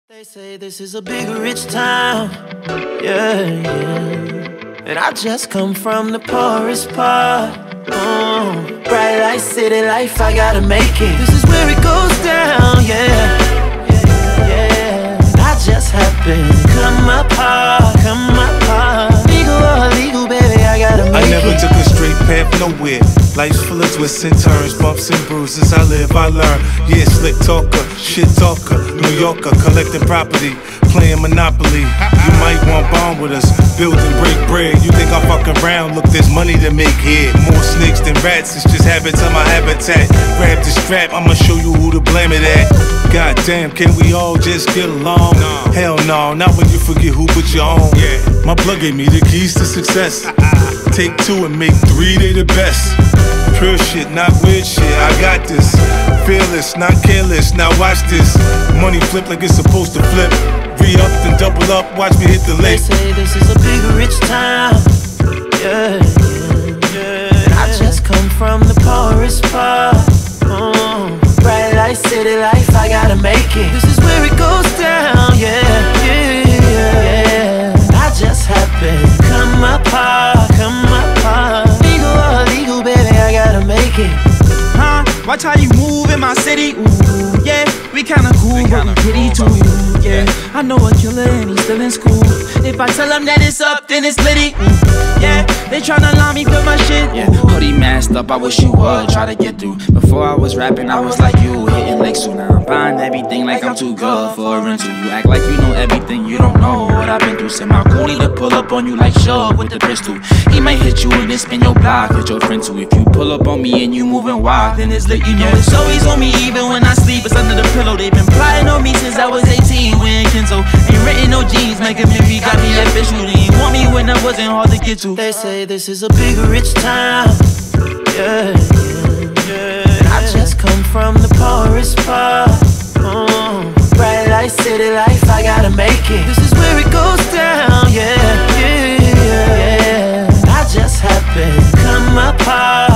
They say this is a big rich town, yeah, yeah. And I just come from the poorest part. Bright light, city life, I gotta make it. This is where it goes down, yeah, yeah, yeah. I just happen to come apart. Legal or illegal, baby, I gotta make it. I never took a straight path nowhere. Life's full of twists and turns, bumps and bruises. I live, I learn. Yeah, slick talker, shit talker, New Yorker, collecting property, playing Monopoly. You might want bond with us, build and break bread. You think I'm fucking around? Look, there's money to make here. More snakes than rats, it's just habits of my habitat. Grab the strap, I'ma show you who to blame it at. Goddamn, can we all just get along? Hell no, not when you forget who put you on. My blood gave me the keys to success. Take two and make three, they the best. Pure shit, not weird shit, I got this. Fearless, not careless, now watch this. Money flip like it's supposed to flip. Re-up and double up, watch me hit the lake. They say this is a big rich town, yeah, yeah, yeah. And I just come from the poorest part. Bright light, city life, I gotta make it. This is where it goes down, yeah, yeah, yeah. I just happen to come apart. Legal or illegal, baby, I gotta make it. Watch how you move in my city, ooh, yeah. We kinda cool, but we pretty too, yeah. I know a killer and he's still in school. If I tell him that it's up, then it's litty, yeah. They tryna line me for my shit, yeah. Hoodie masked up, I wish you would try to get through. Before I was rapping, I was like you, hitting licks, so now I'm buying everything like I'm too good for a rental. You act like you know everything, you don't know what I've been through. Send my goonie to pull up on you like Shug with the pistol. He might hit you and then spin your block, hit your friend too. If you pull up on me and you moving wild, then it's lit, you know it's always on me. Even when I sleep, it's under the pillow. They've been plotting on me since I was 18, wearing Kenzo. Ain't written no jeans, making me got me official. They ain't want me when I wasn't hard to get to. They say this is a big rich town, yeah, yeah, yeah. And I just come from the poorest part. Bright light, city life, I gotta make it. This is where it goes down, yeah, yeah, yeah. I just happen to come apart.